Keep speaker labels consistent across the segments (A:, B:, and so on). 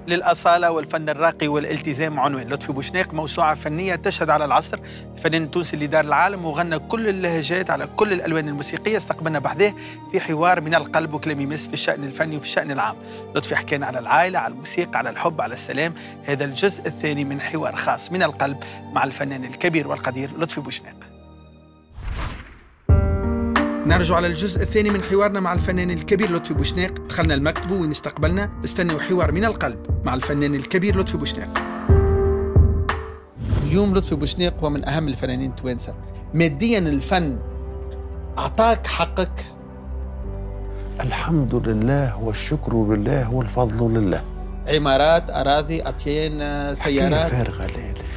A: للأصالة والفن الراقي والالتزام عنوان. لطفي بوشناق موسوعة فنية تشهد على العصر، الفنان التونسي اللي دار العالم وغنى كل اللهجات على كل الألوان الموسيقية. استقبلنا بحذاه في حوار من القلب وكلام يمس في الشأن الفني وفي الشأن العام. لطفي حكينا على العائلة، على الموسيقى، على الحب، على السلام. هذا الجزء الثاني من حوار خاص من القلب مع الفنان الكبير والقدير لطفي بوشناق. نرجع على الجزء الثاني من حوارنا مع الفنان الكبير لطفي بوشناق. دخلنا المكتب وين استقبلنا، استنوا حوار من القلب مع الفنان الكبير لطفي بوشناق. اليوم لطفي بوشناق هو من أهم الفنانين التوانسة. ماديا الفن أعطاك حقك؟
B: الحمد لله والشكر لله والفضل لله.
A: عمارات، أراضي، أطيان، سيارات؟
B: فارغة. لا لا،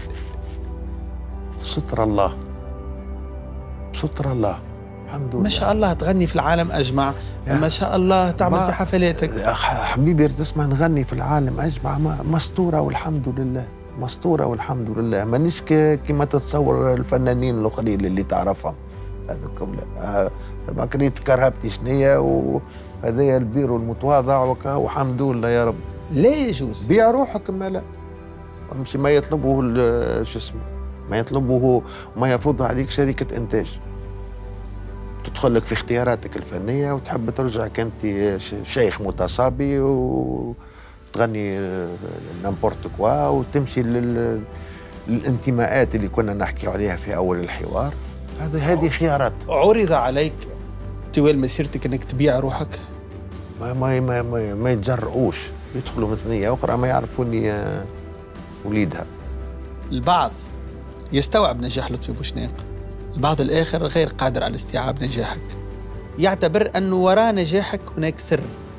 B: ستر الله، ستر الله. الحمد لله.
A: ما شاء الله تغني في العالم أجمع، ما شاء الله تعمل في حفلاتك.
B: حبيبي تسمع نغني في العالم أجمع، مستورة والحمد لله، مستورة والحمد لله. مانيش كما تتصور الفنانين الآخرين اللي تعرفهم هذوكم. لا تبع كريت كرهبتي شنية، وهذايا البير المتواضع والحمد لله يا رب.
A: لا يجوز
B: بيع روحك، ما لا مش ما يطلبه شو اسمه، ما يطلبه ما يفرض عليك شركة إنتاج. تدخل لك في اختياراتك الفنية وتحب ترجع كنت شيخ متصابي وتغني نامبورت كوا وتمشي للانتماءات اللي كنا نحكي عليها في أول الحوار. هذه خيارات.
A: عرض عليك طوال مسيرتك أنك تبيع روحك؟
B: ما يتجرؤوش، يدخلوا من ثنية أخرى ما يعرفوني وليدها.
A: البعض يستوعب نجاح لطفي بوشناق، البعض الآخر غير قادر على استيعاب نجاحك، يعتبر أنه وراء نجاحك هناك سر.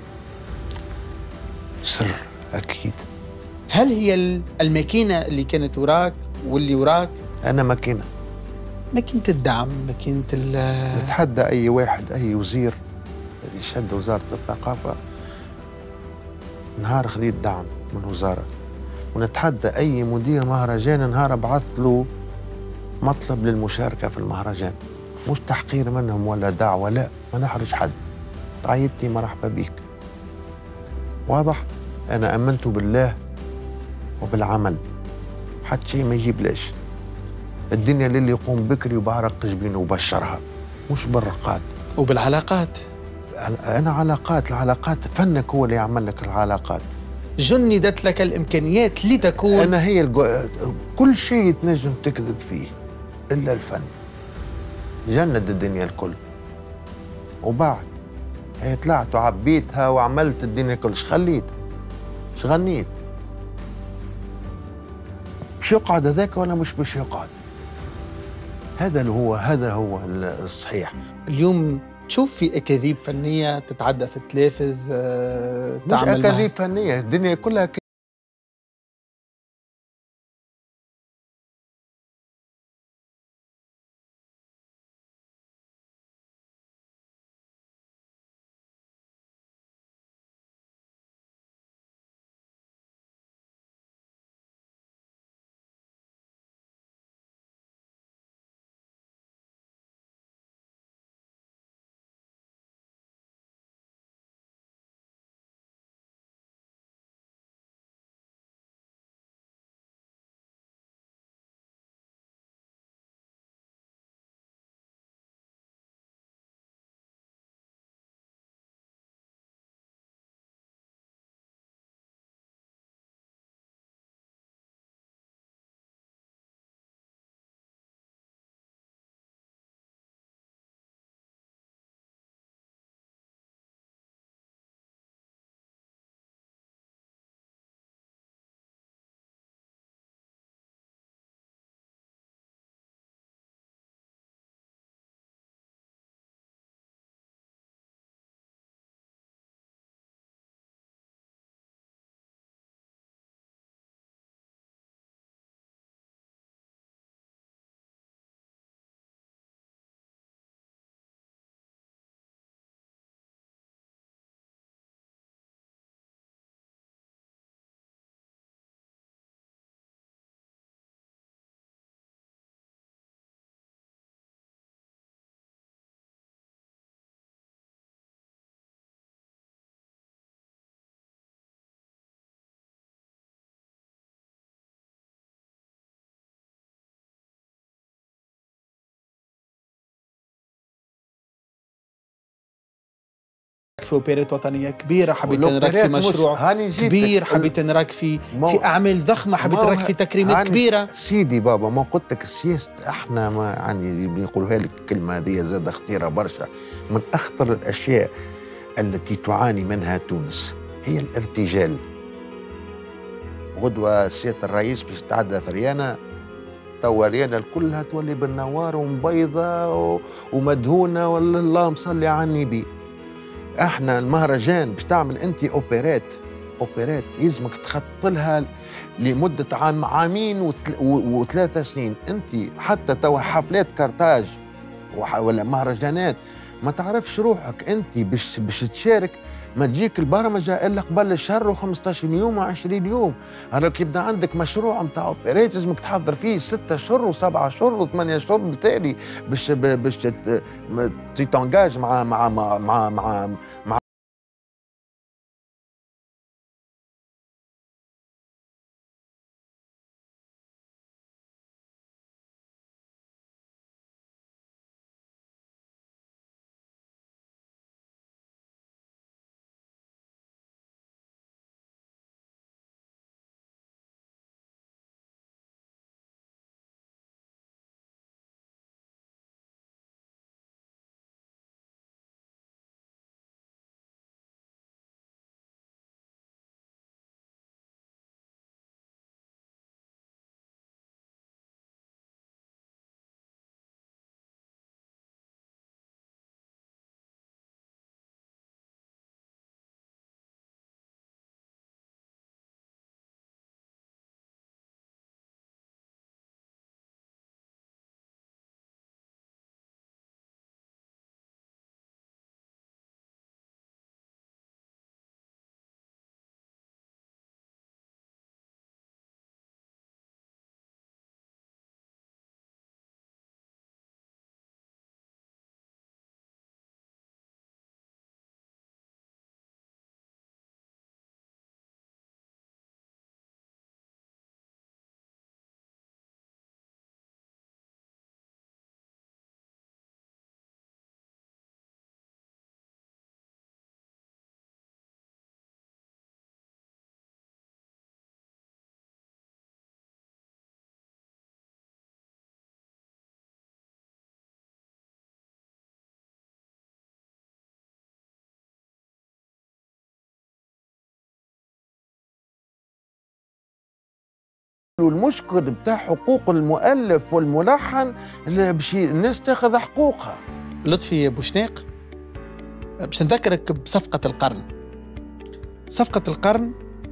B: سر أكيد.
A: هل هي الماكينة اللي كانت وراك واللي وراك؟
B: أنا ماكينة
A: الدعم، ماكينة
B: نتحدى أي واحد، أي وزير يشد وزارة الثقافة نهار خذيت دعم من وزارة، ونتحدى أي مدير مهرجان نهار بعث له مطلب للمشاركة في المهرجان. مش تحقير منهم ولا دعوة، لا، ما نحرج حد. تعيطتي مرحبا بيك. واضح؟ أنا أمنت بالله وبالعمل، حتى شيء ما يجيبلاش. الدنيا للي يقوم بكري وبعرق جبينه وبشرها، مش بالرقاد
A: وبالعلاقات.
B: أنا العلاقات فنك هو اللي يعمل لك العلاقات.
A: جندت لك الإمكانيات لتكون.
B: أنا هي كل شيء تنجم تكذب فيه إلا الفن. جند الدنيا الكل، وبعد هي طلعت وعبيتها وعملت الدنيا كل. خليت غنيت. مش يقعد هذاك ولا مش يقعد. هذا هو الصحيح.
A: اليوم تشوف في أكاذيب فنية تتعدى في التلافز،
B: تعمل مش أكاذيب فنية، الدنيا كلها
A: في اوبريت وطنيه كبيره، حبيت نراك في
B: والأوبريت
A: مشروع كبير، حبيت نراك في اعمال ضخمه، حبيت نراك في تكريمات كبيره.
B: سيدي بابا، ما قلت لك السياسه احنا ما يعني بيقولوها لك الكلمه هذه زاد خطيره برشا. من اخطر الاشياء التي تعاني منها تونس هي الارتجال. غدوه سياده الرئيس باش تعدى ثريانه، توا ريانا كلها تولي بالنوار ومبيضه ومدهونه، والله اللهم صل على النبي. احنا المهرجان باش تعمل انت اوبرات يلزمك تخط لها لمده عامين و3 سنين. انت حتى توا حفلات كارتاج ولا مهرجانات ما تعرفش روحك انت باش تشارك، ما تجيك البرمجه الا قبل الشهر و15 يوم و20 يوم. هلاك يبدا عندك مشروع نتاع اوبريت لازمك تحضر فيه 6 شهور و7 شهور و8 شهور بالتالي باش تتنجاج مع والمشكل بتاع حقوق المؤلف والملحن اللي باش الناس تاخذ حقوقها.
A: لطفي بوشناق، باش نذكرك بصفقة القرن. صفقة القرن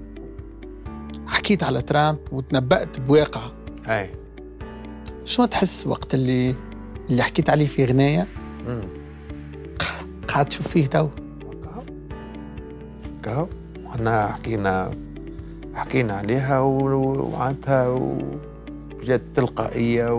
A: حكيت على ترامب وتنبأت بواقعه.
B: اي
A: شو تحس وقت اللي حكيت عليه في غناية قاعد تشوف فيه تو؟
B: كهو احنا حكينا عليها وعنتها وجات تلقائية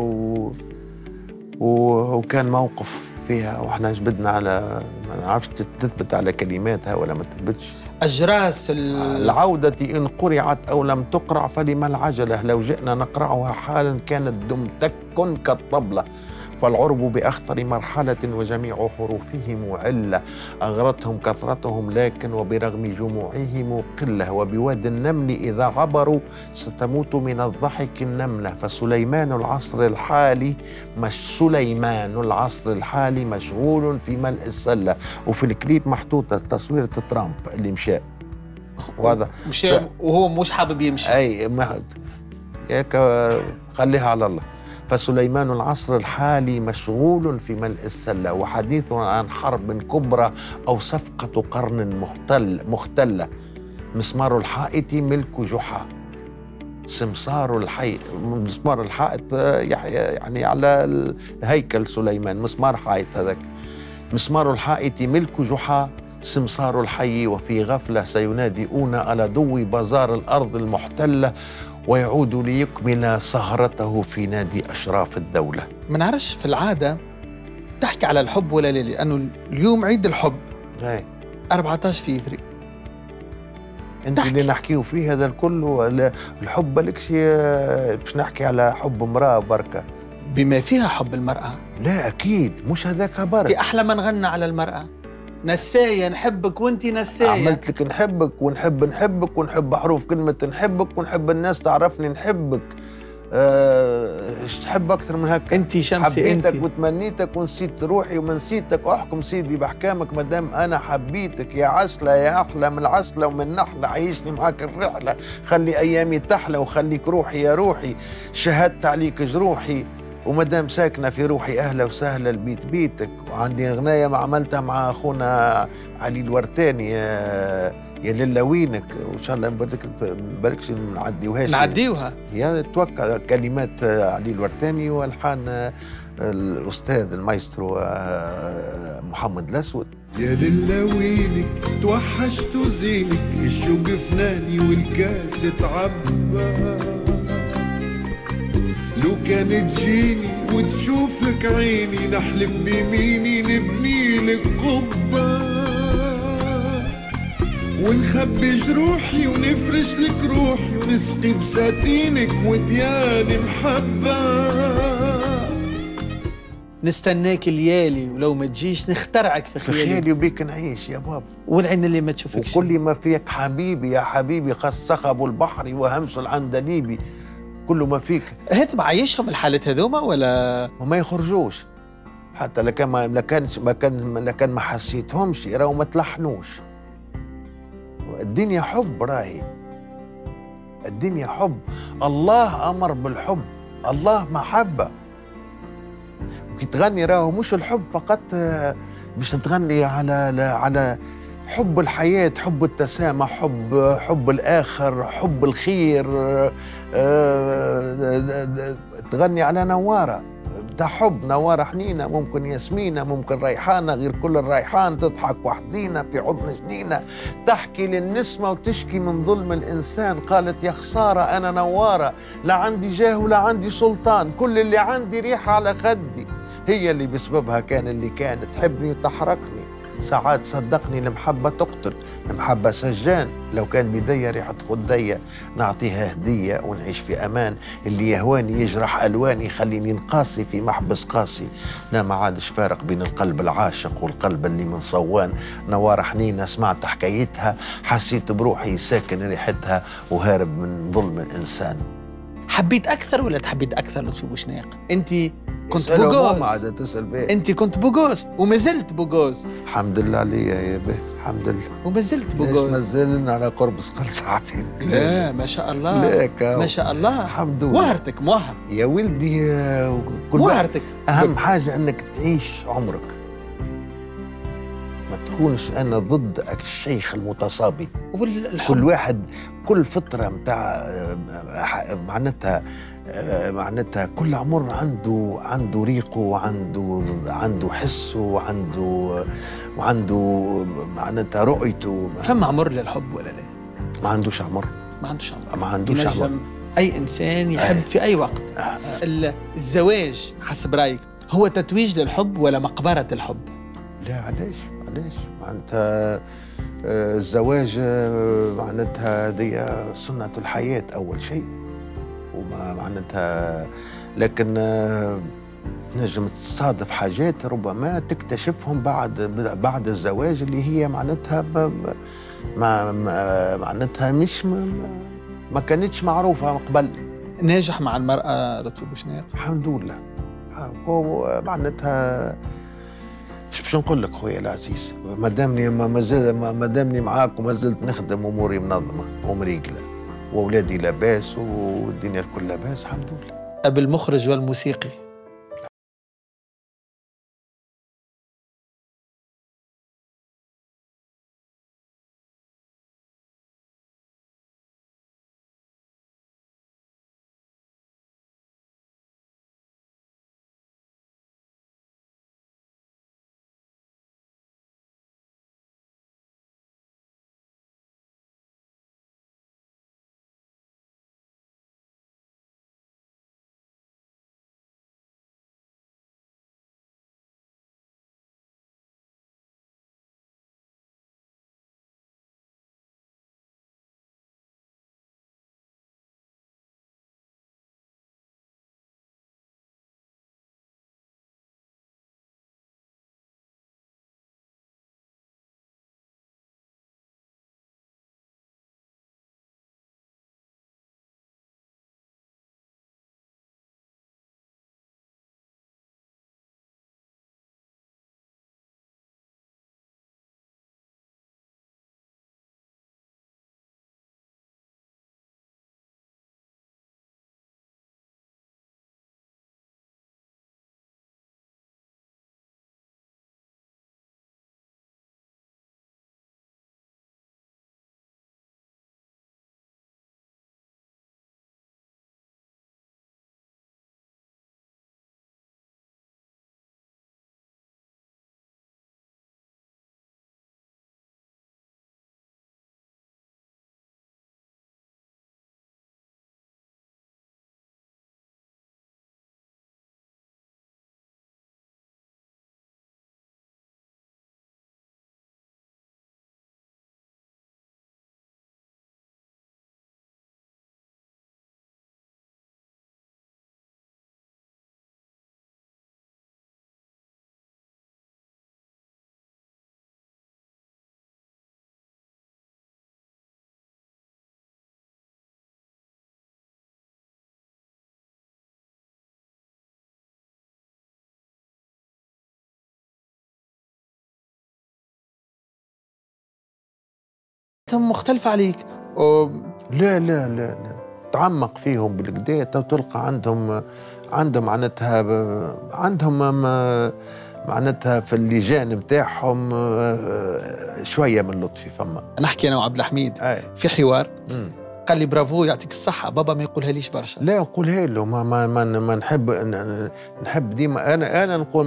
B: وكان موقف فيها، واحنا جبدنا على ما نعرفش تثبت على كلماتها ولا ما تثبتش.
A: أجراس
B: العودة إن قرعت أو لم تقرع فلما العجلة، لو جئنا نقرعها حالا كانت دمتك كالطبلة، فالعرب بأخطر مرحلة وجميع حروفهم علة، أغرتهم كثرتهم لكن وبرغم جموعهم قلة، وبواد النمل إذا عبروا ستموت من الضحك النملة، فسليمان العصر الحالي مشغول في ملء السلة. وفي الكليب محطوطة تصويرة ترامب اللي مشى، وهذا
A: مشى وهو مش حابب يمشي.
B: أي ما ياك خليها على الله. فسليمان العصر الحالي مشغول في ملء السلة، وحديث عن حرب كبرى أو صفقة قرن مختلة. مسمار الحائط ملك جحا، مسمار الحائط يعني على هيكل سليمان، مسمار حائط هذاك. مسمار الحائط ملك جحا سمسار الحي، وفي غفلة سينادئون على ضوء بازار الأرض المحتلة، ويعود ليكمل سهرته في نادي أشراف الدولة.
A: ما نعرفش في العادة تحكي على الحب ولا لا، لأنه اليوم عيد الحب 14 فيفري.
B: انت اللي نحكيه فيه هذا الكل الحب لكش باش نحكي على حب امرأة بركة
A: بما فيها حب المرأة.
B: لا أكيد مش هذاك بركة.
A: أحلى من غنى على المرأة نساية نحبك وانت نساية.
B: عملت لك نحبك ونحبك ونحب حروف كلمة نحبك ونحب الناس تعرفني نحبك. تحب أكثر من هكا؟
A: انت شمسي،
B: حبيتك
A: انت
B: وتمنيتك ونسيت روحي وما نسيتك. أحكم سيدي بأحكامك مادام أنا حبيتك يا عسلة يا أحلى من العسلة ومن نحلة. عيشني معاك الرحلة، خلي أيامي تحلى وخليك روحي يا روحي. شهدت عليك جروحي ومدام ساكنة في روحي أهلا وسهلا البيت بيتك. وعندي غناية ما عملتها مع أخونا علي الورتاني يا لله وينك، وإن شاء الله نباركش نعديوهاش.
A: نعديوها
B: يا توكل. كلمات علي الورتاني والحان الأستاذ المايسترو محمد الأسود.
C: يا لله وينك توحشت زينك، الشوق فناني والكاس اتعبى. لو كانت تجيني وتشوفك عيني، نحلف بيميني نبني لك قبة، ونخبي جروحي ونفرش لك روحي، ونسقي بساتينك ودياني محبة.
A: نستناك الليالي ولو ما تجيش نخترعك في خيالي
B: وبيك نعيش يا بابا.
A: والعين اللي ما تشوفكش
B: وكل ما فيك حبيبي يا حبيبي، خص صخب البحر وهمس العندليبي. كل ما فيك
A: هات معيشهم الحالات هذوما ولا
B: وما يخرجوش حتى لكان ما حسيتهمش راهو ما تلحنوش. الدنيا حب، راهي الدنيا حب. الله أمر بالحب، الله محبة. وكي تغني راهو مش الحب فقط باش تغني على حب الحياة، حب التسامح، حب الآخر، حب الخير. تغني على نوارة بتاع حب، نوارة حنينة، ممكن ياسمينة، ممكن ريحانة، غير كل الريحان تضحك وحزينة في حضن جنينة. تحكي للنسمة وتشكي من ظلم الإنسان، قالت يا خسارة أنا نوارة، لا عندي جاه ولا عندي سلطان، كل اللي عندي ريحة على خدي، هي اللي بسببها كان اللي كان تحبني وتحرقني. ساعات صدقني المحبة تقتل، المحبة سجان، لو كان بيديا ريحة خدية نعطيها هدية ونعيش في أمان. اللي يهواني يجرح ألواني، خليني نقاسي في محبس قاسي. لا ما عادش فارق بين القلب العاشق والقلب اللي من صوان. نوار حنينة سمعت حكايتها، حسيت بروحي ساكن ريحتها وهارب من ظلم الإنسان.
A: حبيت أكثر ولا تحبيت أكثر لطفي بوشناق؟ أنت كنت
B: بوغوز،
A: انت كنت بوغوز وما زلت بوغوز.
B: الحمد لله عليا يا بيه، الحمد لله.
A: وما زلت بوغوز.
B: ما زلنا على قرب صقل ساعتين.
A: لا ما شاء الله،
B: لا
A: ما شاء الله،
B: الحمد لله.
A: وهرتك موهر
B: يا ولدي،
A: وهرتك.
B: اهم حاجه انك تعيش عمرك، ما تكونش انا ضد الشيخ المتصابي. كل واحد كل فتره متاع معناتها كل عمر عنده ريقه وعنده حسه وعنده معناتها رؤيته.
A: فما عمر للحب ولا لا؟
B: ما عندوش عمر. ما عندوش عمر.
A: اي انسان يحب في اي وقت. الزواج حسب رايك هو تتويج للحب ولا مقبره الحب؟
B: لا علاش معناتها الزواج معناتها هذه سنة الحياة أول شيء، وما معناتها لكن نجم تصادف حاجات ربما تكتشفهم بعد الزواج اللي هي معناتها معناتها مش ما كانتش معروفة قبل.
A: ناجح مع المرأة لطفي بوشناق؟
B: الحمد لله. معناتها ايش باش نقول لك خويا العزيز، مادامني معاك وما زلت نخدم اموري منظمه ومريقله واولادي لاباس والدنيا الكل لاباس الحمد لله.
A: أب المخرج والموسيقي حياتهم مختلفة عليك.
B: لا لا لا لا، تعمق فيهم بالكدا تلقى عندهم معناتها في اللجان نتاعهم شويه من لطفي. فما
A: نحكي انا وعبد الحميد في حوار قال لي برافو يعطيك الصحة، بابا ما يقولها ليش برشا.
B: لا نقولها له، ما نحب ديما أنا نقول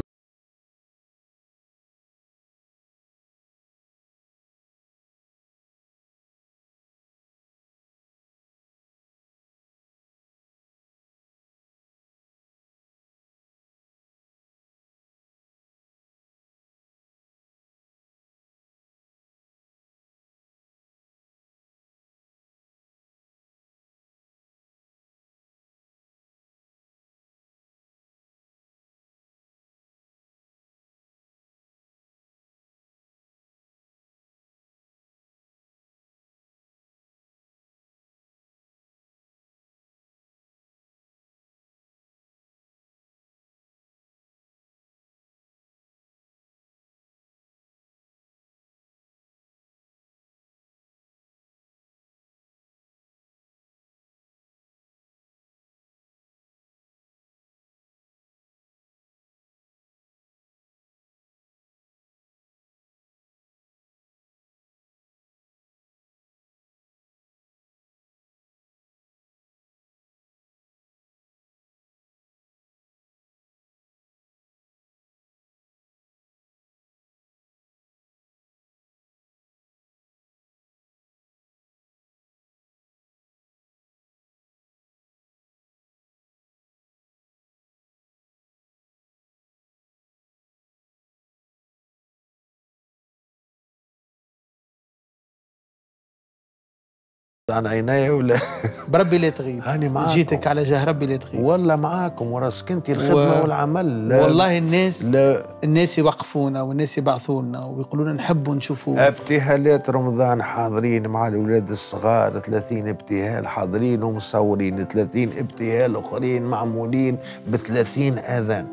B: عن عيني ولا
A: بربي لا تغيب.
B: هاني معاكم،
A: جيتك على جاه ربي لا تغيب.
B: والله معاكم وراسك انت الخدمه والعمل.
A: والله الناس يوقفونا والناس يبعثونا ويقولون نحبوا نشوفوا
B: ابتهالات رمضان حاضرين مع الاولاد الصغار، 30 ابتهال حاضرين ومصورين، 30 ابتهال اخرين معمولين ب 30 اذان.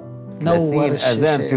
B: 30 اذان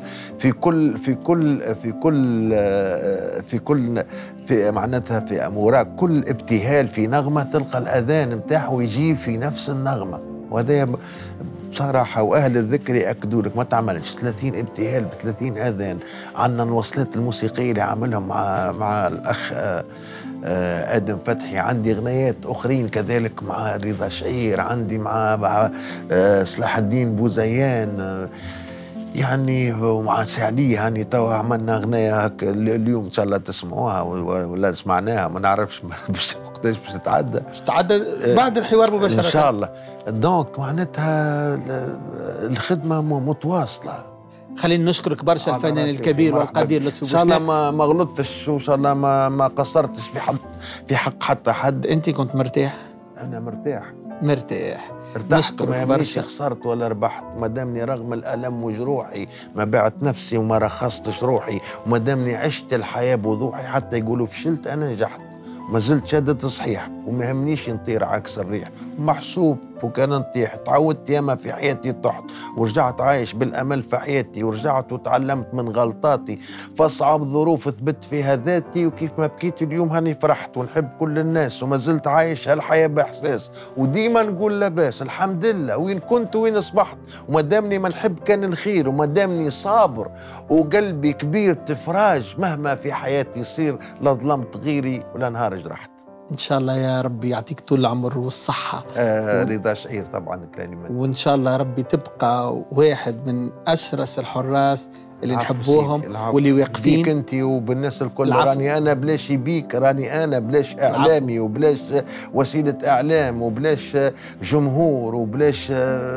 B: في معناتها في وراء كل ابتهال في نغمه تلقى الاذان نتاعه يجي في نفس النغمه. وهذا بصراحه واهل الذكر ياكدوا لك ما تعملش 30 ابتهال ب 30 اذان. عندنا الوصلات الموسيقيه اللي عاملهم مع الاخ آدم فتحي، عندي غنيات أخرين كذلك مع رضا شعير، عندي مع صلاح الدين بوزيان يعني، ومع سعدية يعني. توا عملنا غنية هك اليوم إن شاء الله تسمعوها ولا سمعناها ما نعرفش وقتاش باش تتعدى
A: بعد الحوار مباشرة
B: إن شاء الله. دونك معناتها الخدمة متواصلة.
A: خلينا نشكرك برشا الفنان الكبير والقدير لطفي بوشناق.
B: ان شاء الله ما غلطتش وان شاء الله ما قصرتش في حق حتى حد.
A: انت كنت مرتاح؟
B: انا مرتاح
A: نشكرك برشا.
B: خسرت ولا ربحت، ما دامني رغم الالم وجروحي ما بعت نفسي وما رخصتش روحي، وما دامني عشت الحياه بوضوحي. حتى يقولوا فشلت انا نجحت، ما زلت شادة صحيح وما يهمنيش نطير عكس الريح. محسوب وكان نطيح، تعودت ياما في حياتي طحت ورجعت عايش بالامل في حياتي، ورجعت وتعلمت من غلطاتي، فاصعب ظروف ثبت فيها ذاتي، وكيف ما بكيت اليوم هاني فرحت ونحب كل الناس، وما زلت عايش هالحياه باحساس، وديما نقول لاباس الحمد لله وين كنت وين اصبحت، وما دامني ما نحب كان الخير، وما دامني صابر وقلبي كبير تفراج، مهما في حياتي يصير لا ظلمت غيري ولا نهار جرحت.
A: ان شاء الله يا ربي يعطيك طول العمر والصحه.
B: رضا شعير طبعا كلمات.
A: وان شاء الله ربي تبقى واحد من اشرس الحراس اللي نحبوهم واللي واقفين
B: بيك انت وبالناس الكل. راني انا بلاش بيك، راني انا بلاش اعلامي وبلاش وسيله اعلام وبلاش جمهور وبلاش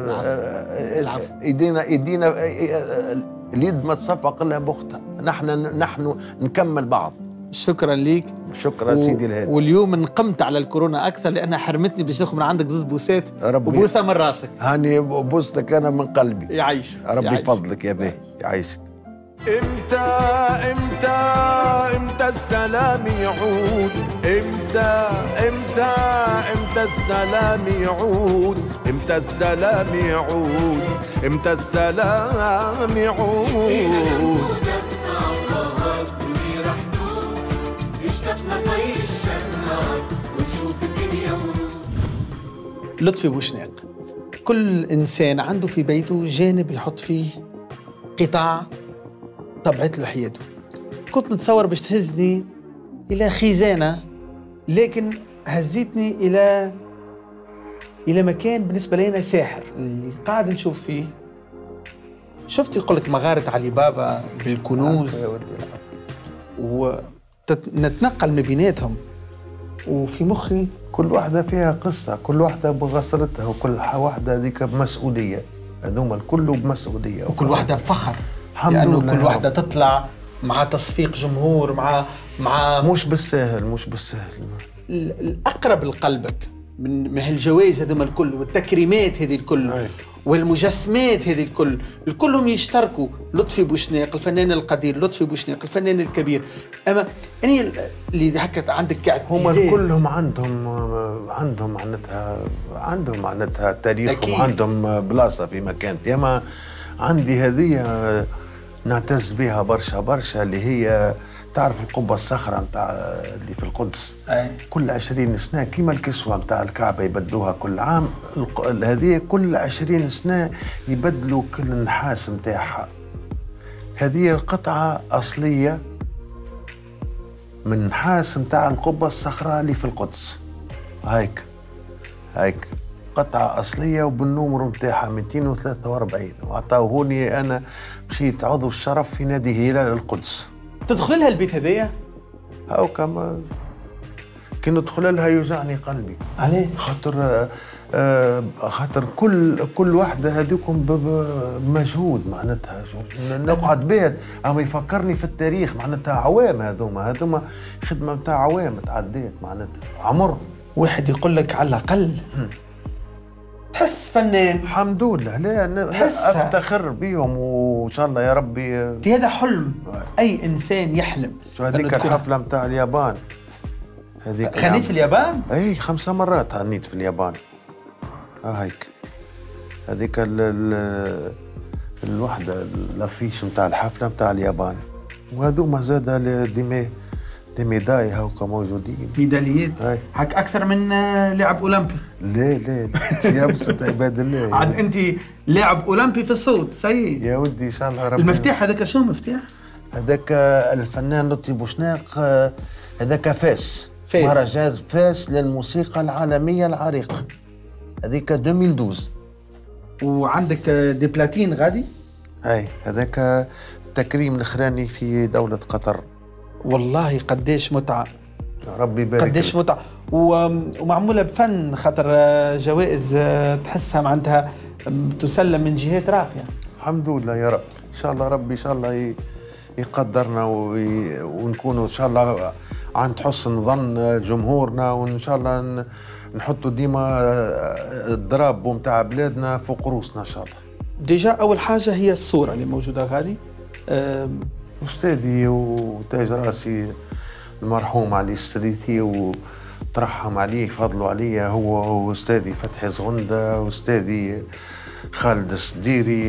B: ايدينا اليد ما تصفق الا بختها. نحن نكمل بعض.
A: شكرا ليك.
B: شكرا سيدي الهادي.
A: واليوم نقمت على الكورونا اكثر لانها حرمتني باش ناخذ من عندك زوز بوسات وبوسه من راسك.
B: هاني بوستك انا من قلبي.
A: يعيش
B: ربي يفضلك يا باهي يعيشك.
C: امتى السلام يعود؟ امتى السلام يعود؟ امتى السلام يعود؟ امتى السلام يعود؟
D: نطي الشمع ونشوف الدنيا ورود.
A: لطفي بوشناق، كل إنسان عنده في بيته جانب يحط فيه قطاع طبعت له حياته. كنت نتصور باش تهزني إلى خزانة، لكن هزيتني إلى مكان بالنسبة لنا ساحر اللي قاعد نشوف فيه. شفت يقول لك مغارة علي بابا بالكنوز ونتنقل ما بيناتهم، وفي مخي
B: كل واحدة فيها قصة، كل واحدة بغسرتها، وكل واحدة هذيك بمسؤولية. هذوما الكل بمسؤولية،
A: وكل واحدة بفخر،
B: الحمد
A: لأنه
B: لله.
A: كل واحدة تطلع مع تصفيق جمهور، مع
B: مش بالسهل
A: الأقرب لقلبك من هالجوائز هذوما الكل والتكريمات هذه الكل.
B: أي.
A: والمجسمات هذه الكل، الكلهم يشتركوا. لطفي بوشناق الفنان القدير، لطفي بوشناق الفنان الكبير. أما أنا اللي هكا عندك كاعتزاز،
B: هما كلهم عندهم معناتها تاريخهم، وعندهم بلاصة في مكانتي. أما عندي هذه نعتز بها برشا اللي هي تعرف القبة الصخرة متاع اللي في القدس.
A: أي.
B: كل 20 سنة كيما الكسوة متاع الكعبة يبدلوها كل عام، هذه كل 20 سنة يبدلوا كل النحاس متاعها. هذه القطعة أصلية من نحاس متاع القبة الصخرة اللي في القدس. هيك قطعة أصلية وبالنمر متاعها 243، وعطاوهوني أنا مشيت عضو الشرف في نادي هلال القدس.
A: تدخل لها البيت هذايا؟
B: هاو كما كي ندخل لها يوجعني قلبي.
A: عليه؟
B: خاطر كل واحدة هذوكم بمجهود معناتها. نقعد بيت أما يفكرني في التاريخ معناتها عوام. هذوما خدمة متاع عوام تعديت معناتها عمر.
A: واحد يقول لك على الأقل تحس فنان.
B: الحمد لله. لا أفتخر بيهم وإن شاء الله يا ربي.
A: هذا حلم أي إنسان يحلم.
B: شو هذيك الحفلة متاع اليابان هذيك
A: غنيت في اليابان؟
B: أي 5 مرات غنيت في اليابان. هيك هذيك الوحدة الافيش متاع الحفلة متاع اليابان. وهذوما زاد دي ميداي هاوكا موجودين،
A: ميداليات. هاك أكثر من لاعب أولمبي.
B: لا يا بس عباد الله.
A: عاد أنت لاعب أولمبي في الصوت سيء
B: يا ودي إن شاء الله ربي.
A: المفتاح هذاك شو مفتاح؟
B: هذاك الفنان لطفي بوشناق، هذاك فاس مهرجان فاس للموسيقى العالمية العريقة، هذيك 2012.
A: وعندك دي بلاتين غادي؟
B: هذاك التكريم الأخراني في دولة قطر.
A: والله قديش متعة،
B: ربي يبارك،
A: قديش متعة. ومعمولة بفن، خاطر جوائز تحسها معناتها تسلم من جهات راقية.
B: الحمد لله يا رب. إن شاء الله ربي إن شاء الله يقدرنا ونكونوا إن شاء الله عند حسن ظن جمهورنا، وإن شاء الله نحطوا ديما الضراب متاع بلادنا فوق روسنا إن شاء الله.
A: ديجا أول حاجة هي الصورة اللي موجودة غادي.
B: أستاذي وتاج راسي المرحوم علي السريثي وترحم عليه فضلوا عليا، هو وأستاذي فتحي زغندة وأستاذي خالد الصديري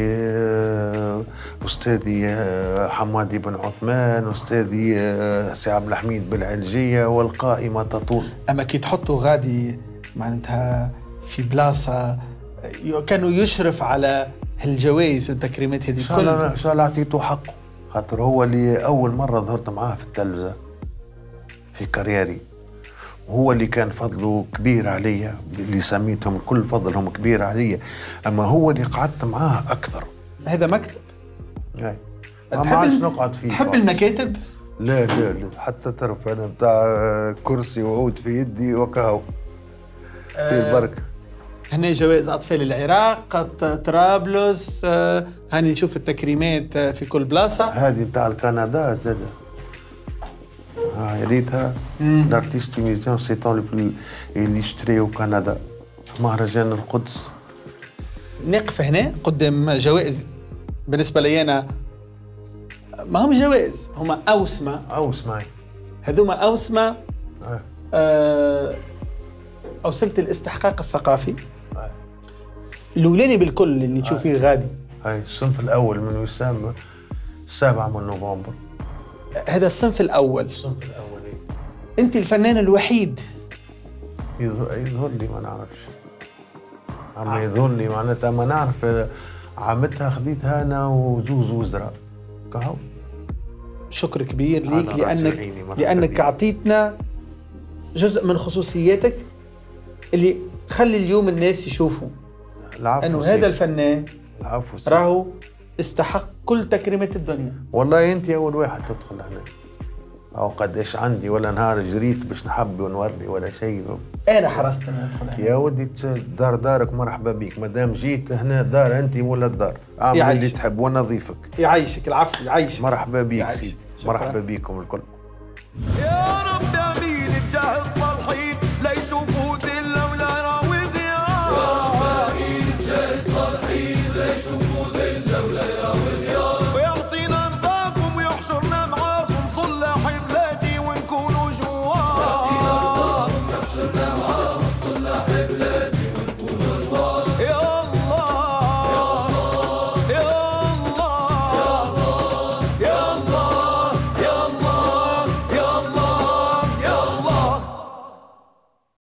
B: وأستاذي حمادي بن عثمان وأستاذي سي عبد الحميد بالعلجية، والقائمة تطول.
A: أما كي تحطوا غادي معناتها في بلاصة كانوا يشرف على هالجوائز والتكريمات هذه كلها،
B: إن شاء الله أعطيته حقه، خاطر هو اللي أول مرة ظهرت معاه في التلفزة في كاريري، وهو اللي كان فضله كبير عليا، اللي سميتهم كل فضلهم كبير عليا، أما هو اللي قعدت معاه أكثر.
A: هذا مكتب.
B: ما عادش نقعد فيه.
A: تحب المكاتب؟
B: لا حتى تعرف أنا بتاع كرسي وعود في يدي وكهو في البركة.
A: هنا جوائز أطفال العراق، طرابلس، هاني نشوف التكريمات في كل بلاصة.
B: هذه بتاع كندا زادة، يا ريتها l'artiste tunisien s'étant le plus illustré au Canada، مهرجان القدس.
A: نقف هنا قدام جوائز بالنسبة لي أنا ما هم جوائز، هم أوسمة. هذوما أوسمة أوسمة الاستحقاق الثقافي. الأولاني بالكل اللي نشوف فيه غادي.
B: الصنف الأول من وسام 7 من نوفمبر.
A: هذا الصنف الأول. انت الفنان الوحيد.
B: يظهر لي ما نعرفش، اما يظهر لي معناتها ما نعرف. عملتها خذيتها انا وزوز وزراء كهو.
A: شكر كبير ليك
B: على رأس عيني، مرحبا
A: لانك
B: بيك.
A: اعطيتنا جزء من خصوصياتك اللي خلي اليوم الناس يشوفوا
B: العفو
A: انه
B: سيدي.
A: هذا الفنان
B: العفو سيدي.
A: راهو استحق كل تكريمة الدنيا.
B: والله انت اول واحد تدخل هنا، او قداش عندي ولا نهار جريت باش نحب ونوري ولا شيء.
A: انا حرصت اني ادخل هنا.
B: يا ودي دارك مرحبا بيك، مادام جيت هنا دار انت ولا الدار، اعمل
A: يعيشك.
B: اللي تحب ونظيفك.
A: يعيشك العفو، يعيشك.
B: مرحبا بيك
A: يعيشك.
B: سيدي،
A: شكراً.
B: مرحبا بيكم الكل.
C: يا